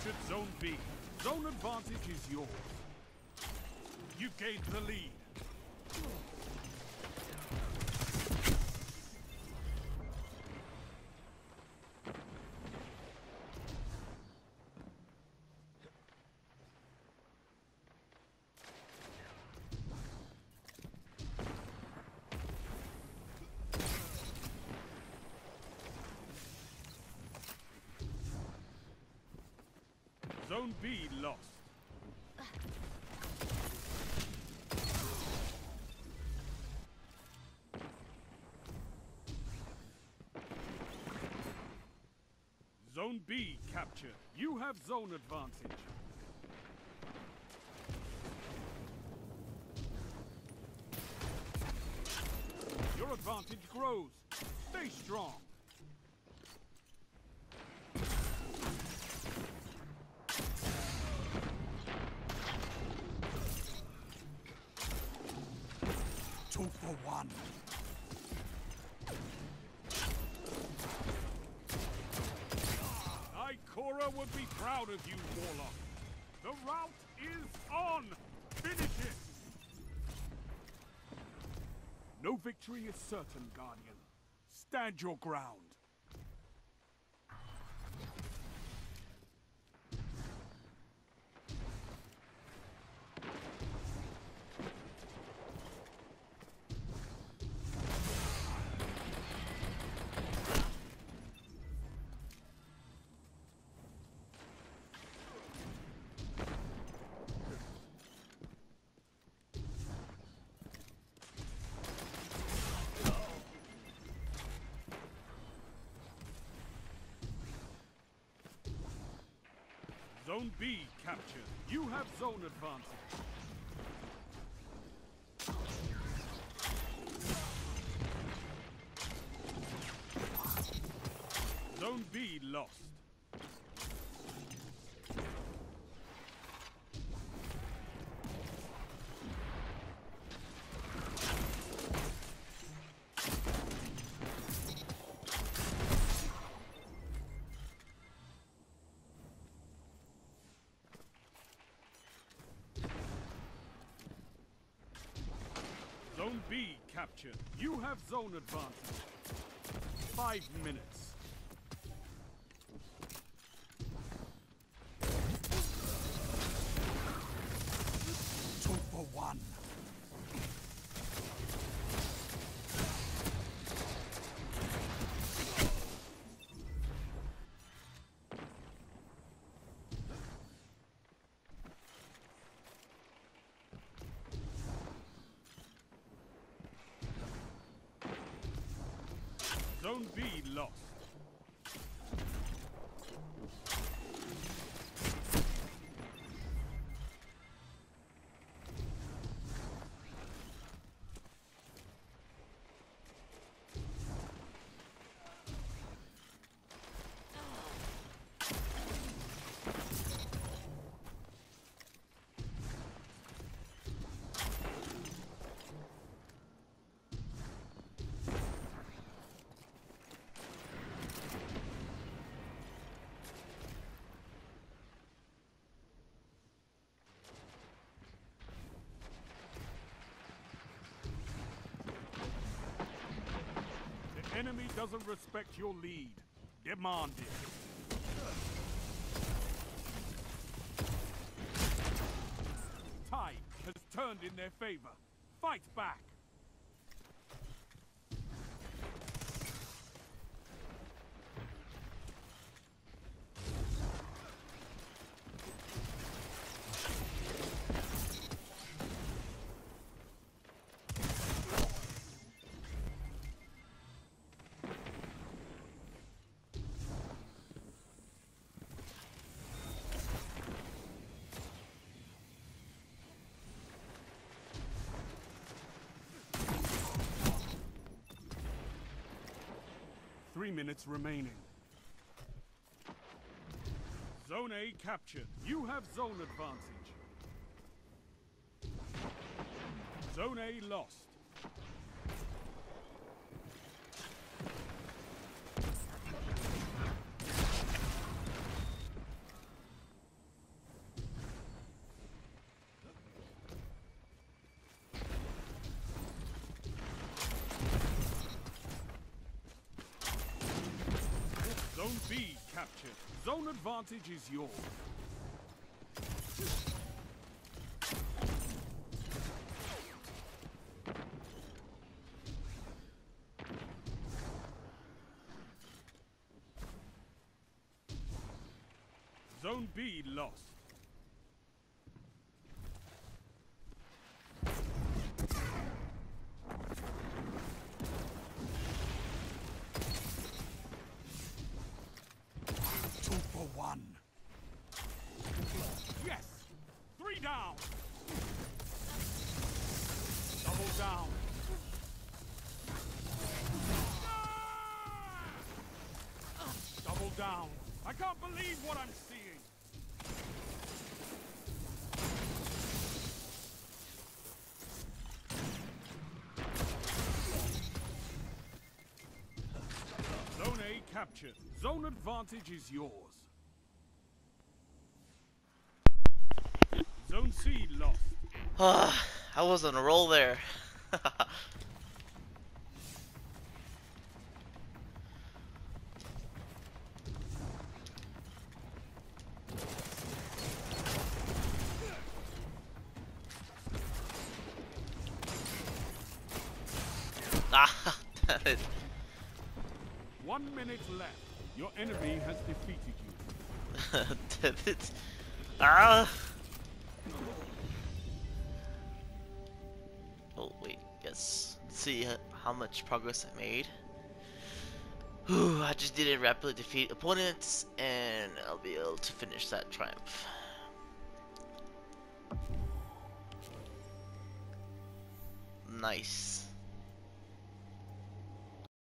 captured Zone B. Zone advantage is yours. You gained the lead. Zone B lost. Zone B captured. You have zone advantage. Your advantage grows. Stay strong. Two for one. Ikora would be proud of you, Warlock. The route is on! Finish it! No victory is certain, Guardian. Stand your ground. Zone B captured. You have zone advantage. Zone B lost. Zone B captured. You have zone advantage. 5 minutes. Two for one. Zone B lost. The enemy doesn't respect your lead. Demand it. Tide has turned in their favor. Fight back. Three minutes remaining. Zone A captured. You have zone advantage. Zone A lost. Zone B captured. Zone advantage is yours. Zone B lost. Two for one. Yes! 3 down! Double down. Double down. I can't believe what I'm seeing. Zone A captured. Zone advantage is yours. Zone C lost. I was on a roll there. Ah, damn it. 1 minute left. Your enemy has defeated you. Damn it. Ah. Oh wait, yes. Let's see how much progress I made. Whew, I just didn't rapidly defeat opponents, and I'll be able to finish that triumph. Nice.